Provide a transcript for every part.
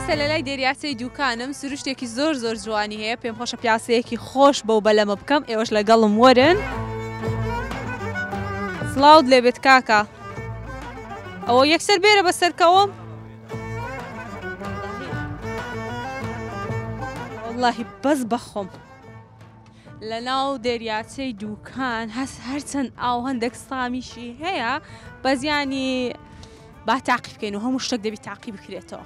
ئێستا لە لای دێریاچەی دووکانم سروشتێکی زۆر جوانی هەیە پێم خۆشە پیاسەیەکی خۆش بەو بەلەمە بکەم ئێوەش لەگەڵم وەرن سڵاوت لێبێت کاکە ئەوە یەکسەر بێرە بەسەرکەوەم واللهی بەس بەخۆم لە ناو دێریاچەی دووکان هەرچەند ئاو هەندێک سامیشی هەیە بەزیانی با تاقی بکەین و هەموو شتێک دەبی تاقی بکرێتەوە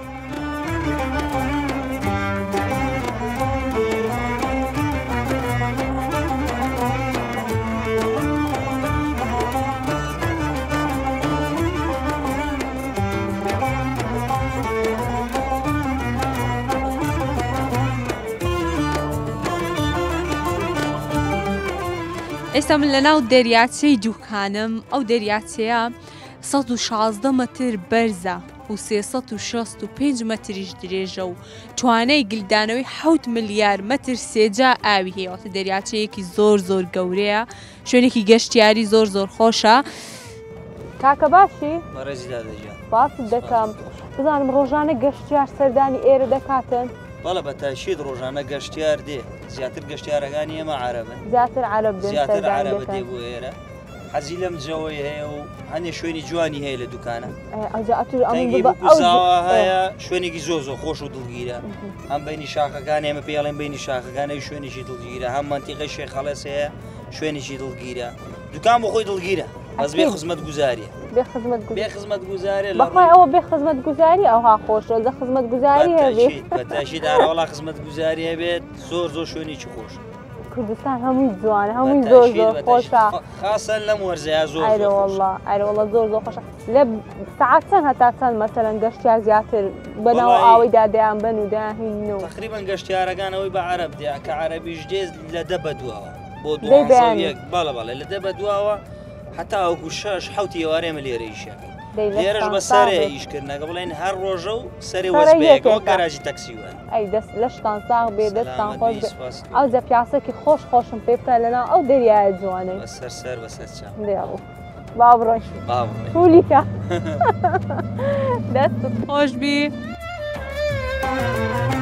ئێستا من لە ناو دەریاچەی دووکانم ئەو دەریاچەیە 116 مەتر بەرزە و 365 مەتریش درێژە و توانای گلدانەوەی 7 ملیار مەتر سێجا ئاوی هەیەوەتە دەریاچەیەکی زۆر گەورەیە شوێنێکی گەشتیاری زۆر خۆشە کاکە باشی؟ باسی دەکەم بزانم ڕۆژانە گەشتیار سەردانی ئێرە دەکاتن؟ بەڵە بە تاشید ڕۆژانە گەشتیار دێ زیاتر گەشتیارەکانی ئێمە عەرەبن زیاتر عەرەبە دێ بۆ ئێرە حەزی لەم جەوەی هەیە و هەندێک شوێنی جوانی هەیە لە دوکانە تەنگی بکوزاوە هەیە شوێنێکی زۆر خۆش و دڵگیرە هەم بینی شاخەکانی ئێمە پێڵێن بینی شاخەکانەی شوێنێکی دڵگیرە هەم مەنتیقەی شێخ خەڵەس هەیە شوێنێکی دڵگیرە دوکان بۆ خۆی دڵگیرە بەس بێ خزمەت گوزاریە بێ خزمەت گوزارێ بەخوای ئەوە بێ خزمەت گوزاری ئەوها خۆشە لە خزمەت گوزاری هەبێت بەتاشید ئاراوەڵا خزمەت گوزاری هەبێت زۆر شوێنێکی خۆش کوردستان هەمووی جوانە هەمووی زۆر خۆشە خاصەن لەم وەرزەیە زۆر ئەیرەوەڵە زۆر خۆشە لە سەعات چەند هەتا چەند مەسەلەن گەشتیار زیاتر بەناو ئاوەیدا دەیان بن و داهینەوە تقریباً گەشتیارەکانەوەی بە عەرەب دێ کە عەرەبیش دێ لە دە بە دووەوە بۆ 12 بەڵێ لە دە بە دووەوە هەتا وەکو 6-7 ئێوارێمە لێرە ئیشەکەی لێرەش بە سەرێ ئیشکردنەکە بڵێن هەر ڕۆژە و سەرێ وەزبەیەکەوە گەراجی تەکسیوە ئەی دەست لەشتان ساغ بێ دەستان خۆش ئەو جە پیاسێکی خۆشم پێ بکە لەناو ئەو دەریایە جوانەی بەسەر چاو با بڕۆین پولیکە دەستت خۆش بی